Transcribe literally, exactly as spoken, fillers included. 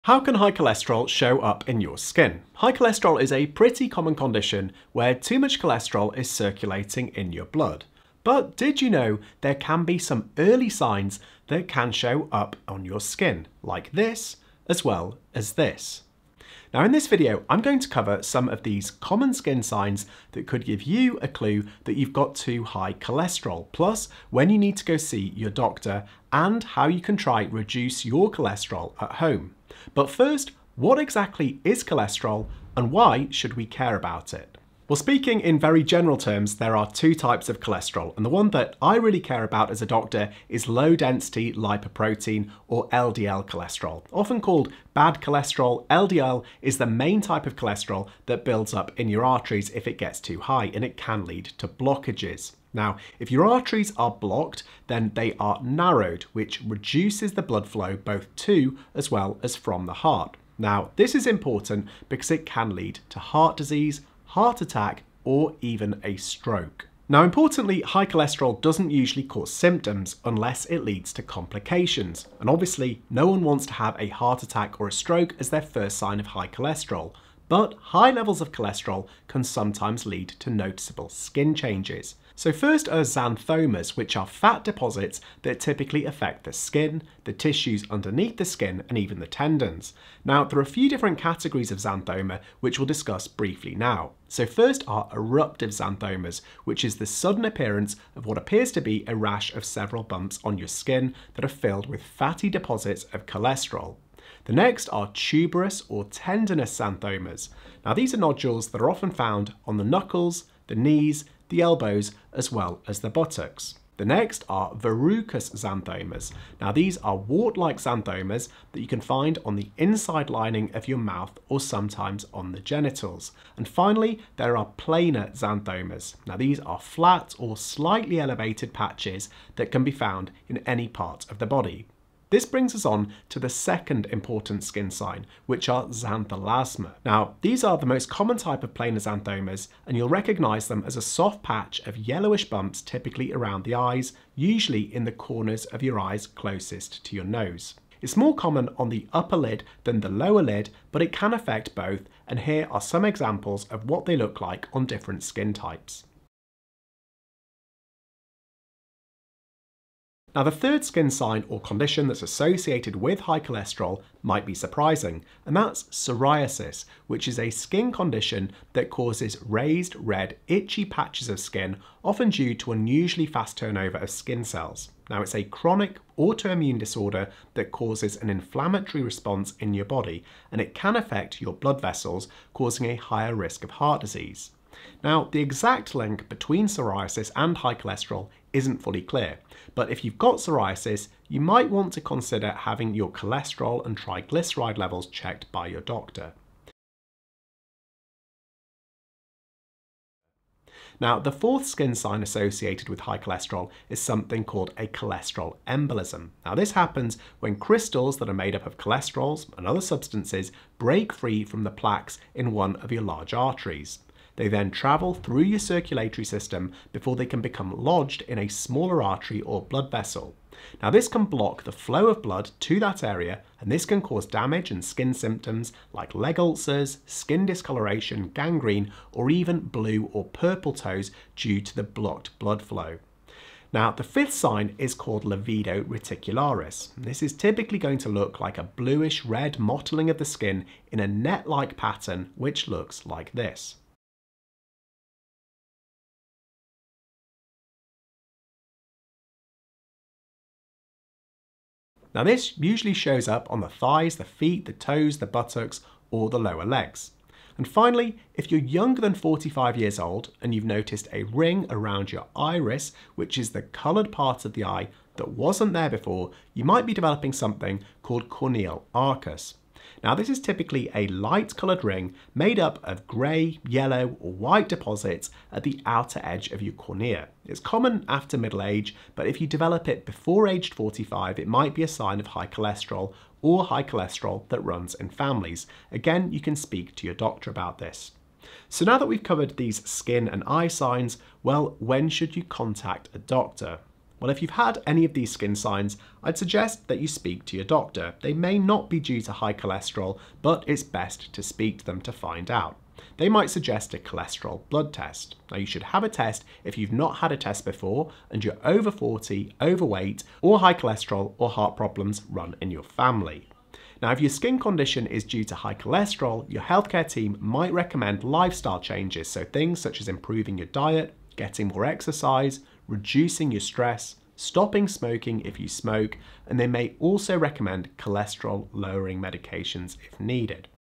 How can high cholesterol show up in your skin? High cholesterol is a pretty common condition where too much cholesterol is circulating in your blood. But did you know there can be some early signs that can show up on your skin, like this, as well as this? Now in this video, I'm going to cover some of these common skin signs that could give you a clue that you've got too high cholesterol, plus when you need to go see your doctor and how you can try reduce your cholesterol at home. But first, what exactly is cholesterol and why should we care about it? Well, speaking in very general terms, there are two types of cholesterol, and the one that I really care about as a doctor is low-density lipoprotein, or L D L cholesterol. Often called bad cholesterol, L D L is the main type of cholesterol that builds up in your arteries if it gets too high, and it can lead to blockages. Now, if your arteries are blocked, then they are narrowed, which reduces the blood flow both to as well as from the heart. Now, this is important because it can lead to heart disease, heart attack, or even a stroke. Now, importantly, high cholesterol doesn't usually cause symptoms unless it leads to complications. And obviously, no one wants to have a heart attack or a stroke as their first sign of high cholesterol. But high levels of cholesterol can sometimes lead to noticeable skin changes. So first are xanthomas, which are fat deposits that typically affect the skin, the tissues underneath the skin, and even the tendons. Now, there are a few different categories of xanthoma, which we'll discuss briefly now. So first are eruptive xanthomas, which is the sudden appearance of what appears to be a rash of several bumps on your skin that are filled with fatty deposits of cholesterol. The next are tuberous or tendinous xanthomas. Now, these are nodules that are often found on the knuckles, the knees, the elbows, as well as the buttocks. The next are verrucous xanthomas. Now, these are wart-like xanthomas that you can find on the inside lining of your mouth or sometimes on the genitals. And finally, there are planar xanthomas. Now, these are flat or slightly elevated patches that can be found in any part of the body. This brings us on to the second important skin sign, which are xanthelasma. Now, these are the most common type of planar xanthomas, and you'll recognize them as a soft patch of yellowish bumps typically around the eyes, usually in the corners of your eyes closest to your nose. It's more common on the upper lid than the lower lid, but it can affect both, and here are some examples of what they look like on different skin types. Now, the third skin sign or condition that's associated with high cholesterol might be surprising, and that's psoriasis, which is a skin condition that causes raised, red, itchy patches of skin, often due to unusually fast turnover of skin cells. Now, it's a chronic autoimmune disorder that causes an inflammatory response in your body, and it can affect your blood vessels, causing a higher risk of heart disease. Now, the exact link between psoriasis and high cholesterol isn't fully clear, but if you've got psoriasis, you might want to consider having your cholesterol and triglyceride levels checked by your doctor. Now, the fourth skin sign associated with high cholesterol is something called a cholesterol embolism. Now, this happens when crystals that are made up of cholesterols and other substances break free from the plaques in one of your large arteries. They then travel through your circulatory system before they can become lodged in a smaller artery or blood vessel. Now, this can block the flow of blood to that area, and this can cause damage and skin symptoms like leg ulcers, skin discoloration, gangrene, or even blue or purple toes due to the blocked blood flow. Now, the fifth sign is called livedo reticularis. This is typically going to look like a bluish red mottling of the skin in a net-like pattern, which looks like this. Now, this usually shows up on the thighs, the feet, the toes, the buttocks, or the lower legs. And finally, if you're younger than forty-five years old and you've noticed a ring around your iris, which is the coloured part of the eye that wasn't there before, you might be developing something called Cornal Arcus. Now, this is typically a light coloured ring made up of grey, yellow or white deposits at the outer edge of your cornea. It's common after middle age, but if you develop it before age forty-five, it might be a sign of high cholesterol or high cholesterol that runs in families. Again, you can speak to your doctor about this. So now that we've covered these skin and eye signs, well, when should you contact a doctor? Well, if you've had any of these skin signs, I'd suggest that you speak to your doctor. They may not be due to high cholesterol, but it's best to speak to them to find out. They might suggest a cholesterol blood test. Now, you should have a test if you've not had a test before and you're over forty, overweight, or high cholesterol or heart problems run in your family. Now, if your skin condition is due to high cholesterol, your healthcare team might recommend lifestyle changes, so things such as improving your diet, getting more exercise, reducing your stress, stopping smoking if you smoke, and they may also recommend cholesterol lowering medications if needed.